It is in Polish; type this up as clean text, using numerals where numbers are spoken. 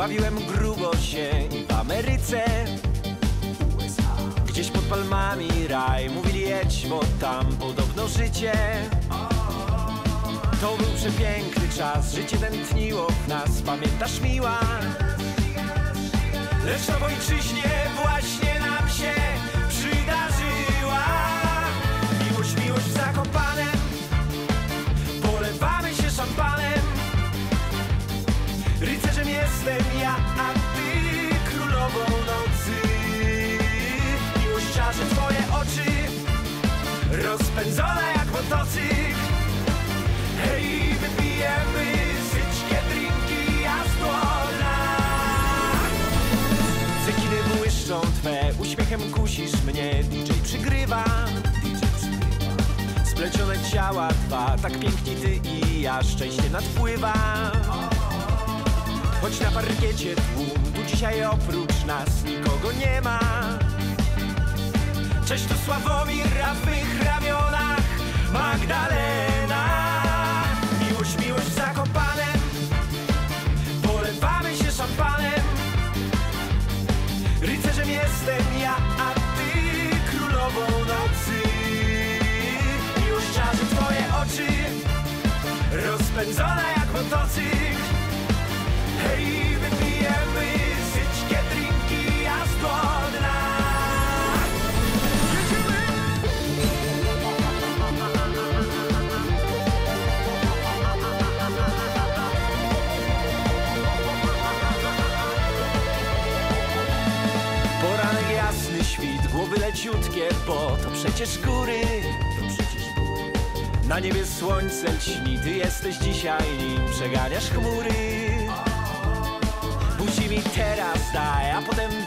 Bawiłem grubo się i w Ameryce, gdzieś pod palmami raj. Mówili jedź, bo tam podobno życie. To był przepiękny czas, życie tętniło w nas, pamiętasz miła? Lecz na ojczyźnie właśnie nam się przydarzyła miłość, miłość w Zakopanem. Polewamy się szampanem. Rycerzem jestem ja, a ty królową nocy. Miłość czarzy twoje oczy, rozpędzone jak motocykl. Hej, wypijemy syczkie drinki, a stłona. Cekiny błyszczą twe, uśmiechem kusisz mnie. DJ przygrywa, splecione ciała dwa, tak piękni ty i ja, szczęście nadpływa. Choć na parkiecie tłum, tu dzisiaj oprócz nas nikogo nie ma. Cześć, tu Sławomir, a w mych ramionach Magdalena. Miłość, miłość w Zakopanem, polewamy się szampanem. Rycerzem jestem ja, a ty królową nocy. Miłość czarzy twoje oczy, rozpędzona jak motocykl. Hej, wypijemy syczkie drinki, a zgodna. Poranek jasny, świt, głowy leciutkie, bo to przecież góry. Na niebie słońce lśni, ty jesteś dzisiaj nim przeganiasz chmury. Buzi mi teraz daj, a potem